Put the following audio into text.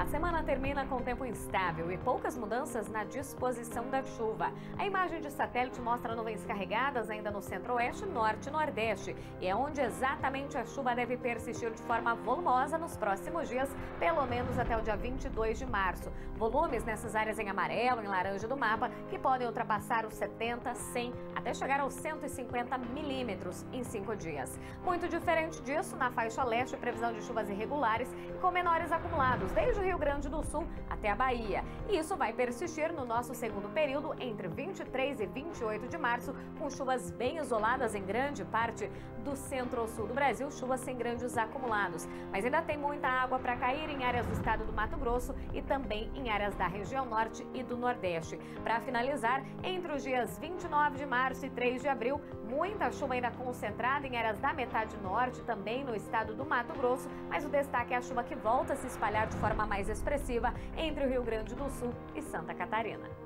A semana termina com tempo instável e poucas mudanças na disposição da chuva. A imagem de satélite mostra nuvens carregadas ainda no centro-oeste, norte e nordeste. E é onde exatamente a chuva deve persistir de forma volumosa nos próximos dias, pelo menos até o dia 22 de março. Volumes nessas áreas em amarelo, em laranja do mapa, que podem ultrapassar os 70, 100, até chegar aos 150 milímetros em 5 dias. Muito diferente disso, na faixa leste, previsão de chuvas irregulares e com menores acumulados, desde o Rio Grande do Sul até a Bahia. E isso vai persistir no nosso segundo período, entre 23 e 28 de março, com chuvas bem isoladas em grande parte do centro-sul do Brasil, chuvas sem grandes acumulados. Mas ainda tem muita água para cair em áreas do estado do Mato Grosso e também em áreas da região norte e do nordeste. Para finalizar, entre os dias 29 de março e 3 de abril, muita chuva ainda concentrada em áreas da metade norte, também no estado do Mato Grosso, mas o destaque é a chuva que volta a se espalhar de forma mais expressiva entre o Rio Grande do Sul e Santa Catarina.